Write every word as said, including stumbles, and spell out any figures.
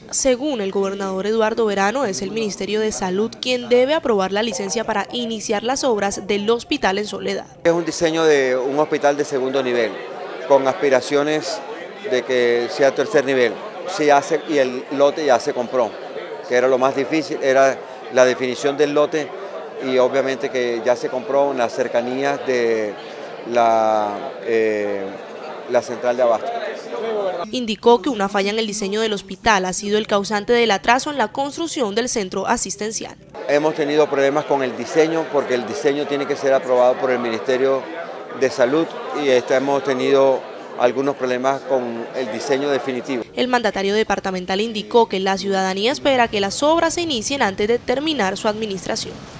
Según el gobernador Eduardo Verano, es el Ministerio de Salud quien debe aprobar la licencia para iniciar las obras del hospital en Soledad. Es un diseño de un hospital de segundo nivel, con aspiraciones de que sea tercer nivel. Se hace, y el lote ya se compró, que era lo más difícil, era la definición del lote, y obviamente que ya se compró en las cercanías de la, eh, la central de abasto. Indicó que una falla en el diseño del hospital ha sido el causante del atraso en la construcción del centro asistencial. Hemos tenido problemas con el diseño porque el diseño tiene que ser aprobado por el Ministerio de Salud y este, hemos tenido algunos problemas con el diseño definitivo. El mandatario departamental indicó que la ciudadanía espera que las obras se inicien antes de terminar su administración.